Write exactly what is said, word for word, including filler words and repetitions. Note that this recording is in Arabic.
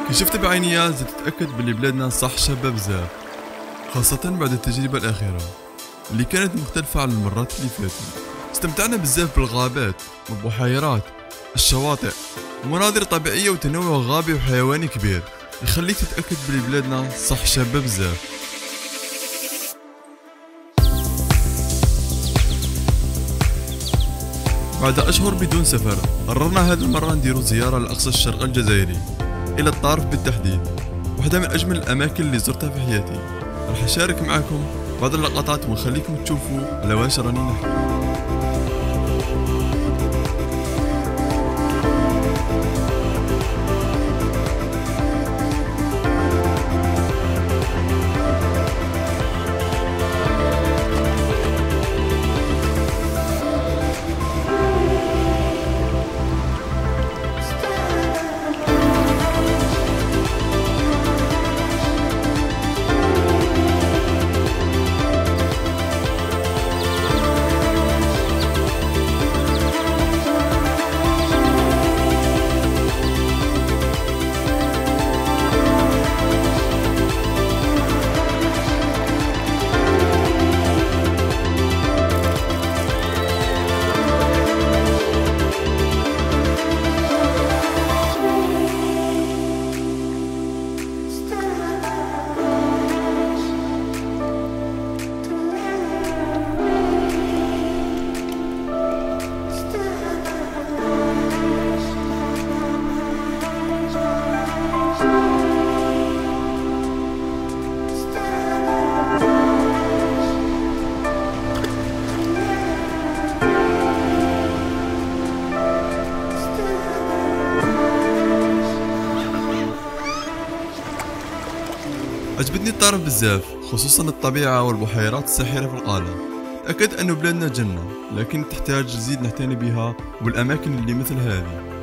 كي شفت بعينيا زدت تتأكد بلي بلادنا صح شابة بزاف، خاصة بعد التجربة الأخيرة اللي كانت مختلفة عن المرات اللي فاتت. استمتعنا بزاف بالغابات والبحيرات، الشواطئ ومناظر طبيعية وتنوع غابي وحيواني كبير يخليك تتأكد بلي بلادنا صح شابة بزاف. بعد أشهر بدون سفر قررنا هذه المرة نديرو زيارة لأقصى الشرق الجزائري إلى الطارف بالتحديد، واحدة من أجمل الأماكن اللي زرتها في حياتي. راح أشارك معكم بعض اللقطات ونخليكم تشوفوا على واش راني نحكي. عجبتني الطرف بزاف، خصوصا الطبيعة والبحيرات الساحرة في القارة. تأكد أن بلادنا جنة، لكن تحتاج نزيد نعتني بها والأماكن اللي مثل هذه.